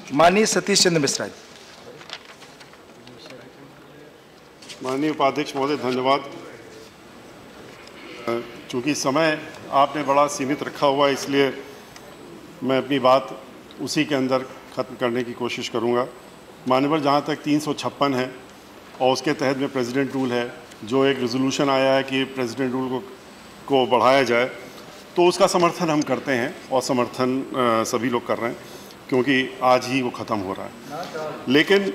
माननीय सतीश चंद्र मिश्रा जी। माननीय उपाध्यक्ष महोदय, धन्यवाद। चूँकि समय आपने बड़ा सीमित रखा हुआ है, इसलिए मैं अपनी बात उसी के अंदर ख़त्म करने की कोशिश करूँगा। माननीय, जहाँ तक 356 है और उसके तहत में प्रेसिडेंट रूल है, जो एक रेजोल्यूशन आया है कि प्रेसिडेंट रूल को बढ़ाया जाए, तो उसका समर्थन हम करते हैं और समर्थन सभी लोग कर रहे हैं, क्योंकि आज ही वो ख़त्म हो रहा है।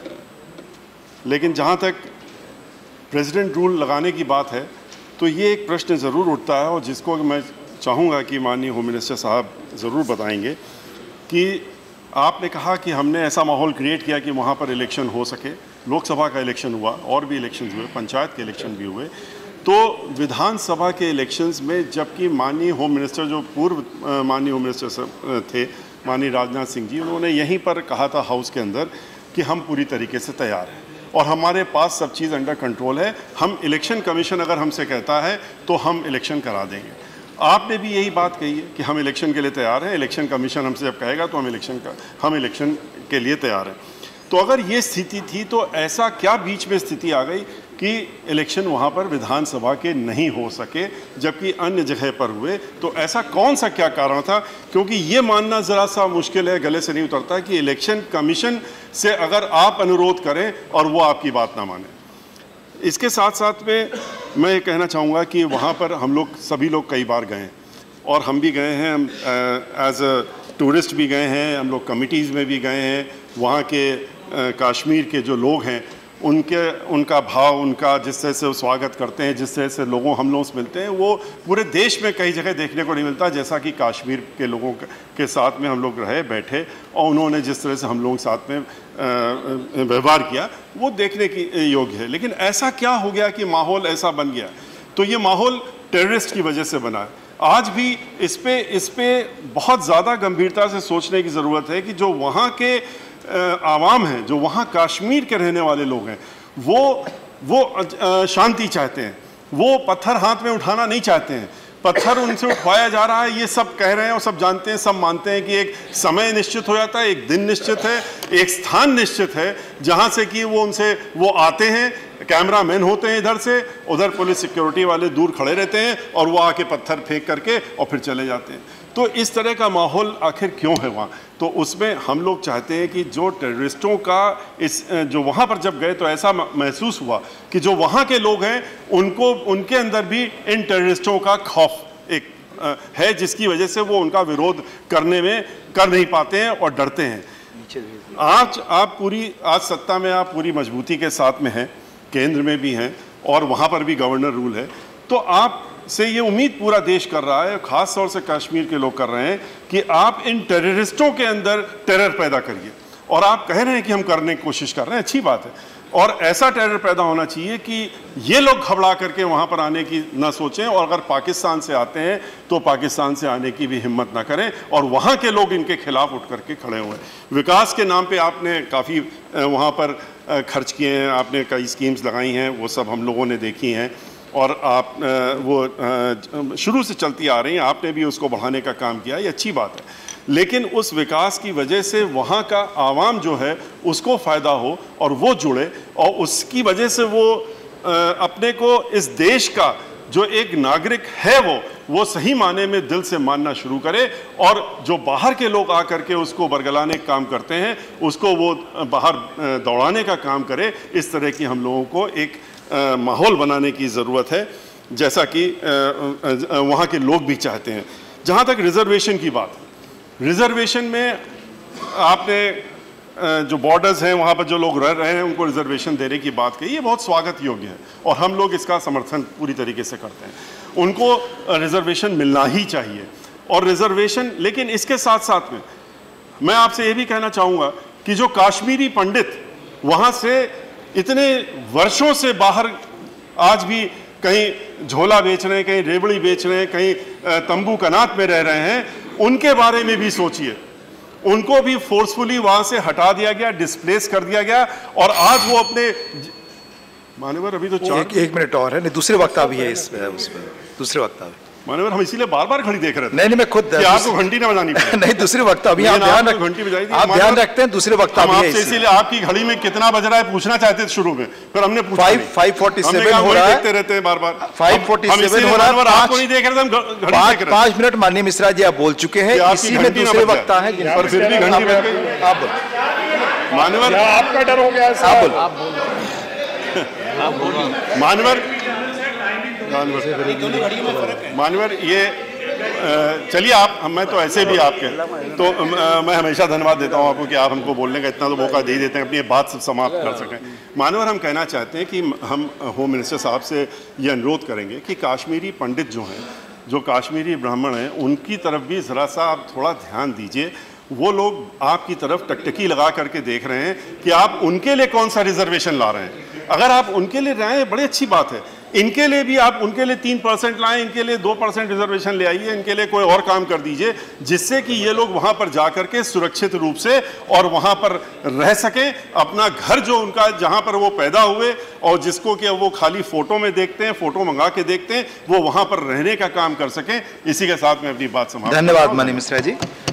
लेकिन जहाँ तक प्रेसिडेंट रूल लगाने की बात है, तो ये एक प्रश्न ज़रूर उठता है और जिसको मैं चाहूँगा कि माननीय होम मिनिस्टर साहब ज़रूर बताएंगे कि आपने कहा कि हमने ऐसा माहौल क्रिएट किया कि वहाँ पर इलेक्शन हो सके। लोकसभा का इलेक्शन हुआ और भी इलेक्शन हुए, पंचायत के इलेक्शन भी हुए, तो विधानसभा के इलेक्शंस में जबकि माननीय होम मिनिस्टर, जो पूर्व माननीय होम मिनिस्टर थे, माननीय राजनाथ सिंह जी, उन्होंने यहीं पर कहा था हाउस के अंदर कि हम पूरी तरीके से तैयार हैं और हमारे पास सब चीज़ अंडर कंट्रोल है। हम इलेक्शन कमीशन अगर हमसे कहता है तो हम इलेक्शन करा देंगे। आपने भी यही बात कही है कि हम इलेक्शन के लिए तैयार हैं, इलेक्शन कमीशन हमसे जब कहेगा तो हम इलेक्शन के लिए तैयार हैं। तो अगर ये स्थिति थी तो ऐसा क्या बीच में स्थिति आ गई कि इलेक्शन वहाँ पर विधानसभा के नहीं हो सके जबकि अन्य जगह पर हुए? तो ऐसा कौन सा क्या कारण था? क्योंकि ये मानना ज़रा सा मुश्किल है, गले से नहीं उतरता कि इलेक्शन कमीशन से अगर आप अनुरोध करें और वो आपकी बात ना माने। इसके साथ साथ में मैं ये कहना चाहूँगा कि वहाँ पर हम लोग सभी लोग कई बार गए हैं और हम भी गए हैं, हम एज अ टूरिस्ट भी गए हैं, हम लोग कमिटीज़ में भी गए हैं। वहाँ के कश्मीर के जो लोग हैं उनका भाव, उनका जिस तरह से वो स्वागत करते हैं, जिस तरह से हम लोगों से मिलते हैं, वो पूरे देश में कई जगह देखने को नहीं मिलता। जैसा कि कश्मीर के लोगों के साथ में हम लोग रहे, बैठे और उन्होंने जिस तरह से हम लोगों के साथ में व्यवहार किया, वो देखने की योग्य है। लेकिन ऐसा क्या हो गया कि माहौल ऐसा बन गया? तो ये माहौल टेररिस्ट की वजह से बना है। आज भी इस पे बहुत ज़्यादा गंभीरता से सोचने की ज़रूरत है कि जो वहाँ के आवाम हैं, जो वहाँ कश्मीर के रहने वाले लोग हैं, वो शांति चाहते हैं, वो पत्थर हाथ में उठाना नहीं चाहते हैं। पत्थर उनसे उठवाया जा रहा है, ये सब कह रहे हैं और सब जानते हैं, सब मानते हैं कि एक समय निश्चित हो जाता है, एक दिन निश्चित है, एक स्थान निश्चित है जहाँ से कि वो आते हैं। कैमरा मैन होते हैं इधर से, उधर पुलिस सिक्योरिटी वाले दूर खड़े रहते हैं और वो आके पत्थर फेंक करके और फिर चले जाते हैं। तो इस तरह का माहौल आखिर क्यों है वहाँ? तो उसमें हम लोग चाहते हैं कि जो टेररिस्टों का जो वहाँ पर जब गए तो ऐसा महसूस हुआ कि जो वहाँ के लोग हैं उनके अंदर भी इन टेररिस्टों का खौफ एक है, जिसकी वजह से वो उनका विरोध कर नहीं पाते हैं और डरते हैं। आज सत्ता में आप पूरी मजबूती के साथ में हैं, केंद्र में भी हैं और वहाँ पर भी गवर्नर रूल है, तो आप से ये उम्मीद पूरा देश कर रहा है, खास तौर से कश्मीर के लोग कर रहे हैं कि आप इन टेररिस्टों के अंदर टेरर पैदा करिए। और आप कह रहे हैं कि हम करने की कोशिश कर रहे हैं, अच्छी बात है। और ऐसा टेरर पैदा होना चाहिए कि ये लोग घबरा करके वहाँ पर आने की ना सोचें और अगर पाकिस्तान से आते हैं तो पाकिस्तान से आने की भी हिम्मत ना करें और वहाँ के लोग इनके खिलाफ उठ करके खड़े हुए हैं। विकास के नाम पे आपने काफ़ी वहाँ पर खर्च किए हैं, आपने कई स्कीम्स लगाई हैं, वो सब हम लोगों ने देखी हैं और आप वो शुरू से चलती आ रही हैं, आपने भी उसको बढ़ाने का काम किया, ये अच्छी बात है। लेकिन उस विकास की वजह से वहाँ का आवाम जो है उसको फ़ायदा हो और वो जुड़े और उसकी वजह से वो अपने को इस देश का जो एक नागरिक है वो सही माने में दिल से मानना शुरू करे और जो बाहर के लोग आकर के उसको बरगलाने का काम करते हैं उसको वो बाहर दौड़ाने का काम करे। इस तरह की हम लोगों को एक माहौल बनाने की ज़रूरत है, जैसा कि वहाँ के लोग भी चाहते हैं। जहाँ तक रिजर्वेशन की बात, रिजर्वेशन में आपने जो बॉर्डर्स हैं वहाँ पर जो लोग रह रहे हैं उनको रिजर्वेशन देने की बात कही, ये बहुत स्वागत योग्य है और हम लोग इसका समर्थन पूरी तरीके से करते हैं। उनको रिजर्वेशन मिलना ही चाहिए और रिजर्वेशन, लेकिन इसके साथ साथ में मैं आपसे ये भी कहना चाहूँगा कि जो कश्मीरी पंडित वहाँ से इतने वर्षों से बाहर आज भी कहीं झोला बेच रहे हैं, कहीं रेवड़ी बेच रहे हैं, कहीं तंबू कनात में रह रहे हैं, उनके बारे में भी सोचिए। उनको भी फोर्सफुली वहाँ से हटा दिया गया, डिस्प्लेस कर दिया गया और आज वो अपने मान्यवर अभी तो एक मिनट और है, नहीं दूसरे वक्ता भी है, इसमें दूसरे वक्ता भी माननीय, हम इसीलिए बार बार घड़ी देख रहे थे। नहीं, मैं खुद कि आपको घंटी ना बजानी पड़े। नहीं, दूसरे वक्त अभी आप घंटी बजाई थी, आप ध्यान रखते हैं, दूसरे वक्त हम आपसे इसीलिए आपकी घड़ी में कितना बज रहा है पूछना चाहते थे शुरू में, फिर हमने पूछा 5:47 हो रहा है, देखते रहते हैं बार-बार 5:47 हो रहा है, आपको नहीं देख रहे थे, हम घड़ी देख रहे थे। 5 मिनट माननीय मिश्रा जी आप बोल चुके हैं, इसी में दूसरे वक्ता हैं जिन पर फिर भी घंटी बज गई। आप मानवर, आपका डर हो गया, मानवर ये चलिए आप, मैं तो ऐसे भी आपके तो मैं हमेशा धन्यवाद देता हूं आपको कि आप हमको बोलने का इतना तो मौका दे ही देते हैं, अपनी बात सब समाप्त कर सकें। मानवर, हम कहना चाहते हैं कि हम होम मिनिस्टर साहब से ये अनुरोध करेंगे कि काश्मीरी पंडित जो हैं, जो काश्मीरी ब्राह्मण हैं, उनकी तरफ भी ज़रा सा आप थोड़ा ध्यान दीजिए। वो लोग आपकी तरफ टकटकी लगा करके देख रहे हैं कि आप उनके लिए कौन सा रिजर्वेशन ला रहे हैं। अगर आप उनके लिए लाएं, बड़ी अच्छी बात है। इनके लिए भी आप उनके लिए 3% लाएं, इनके लिए 2% रिजर्वेशन ले आइए, इनके लिए कोई और काम कर दीजिए, जिससे कि ये लोग वहां पर जा करके सुरक्षित रूप से और वहां पर रह सकें। अपना घर जो उनका, जहां पर वो पैदा हुए और जिसको कि वो खाली फोटो में देखते हैं, फोटो मंगा के देखते हैं, वो वहां पर रहने का काम कर सकें। इसी के साथ मैं अपनी बात समाप्त। धन्यवाद माननीय मिश्रा जी।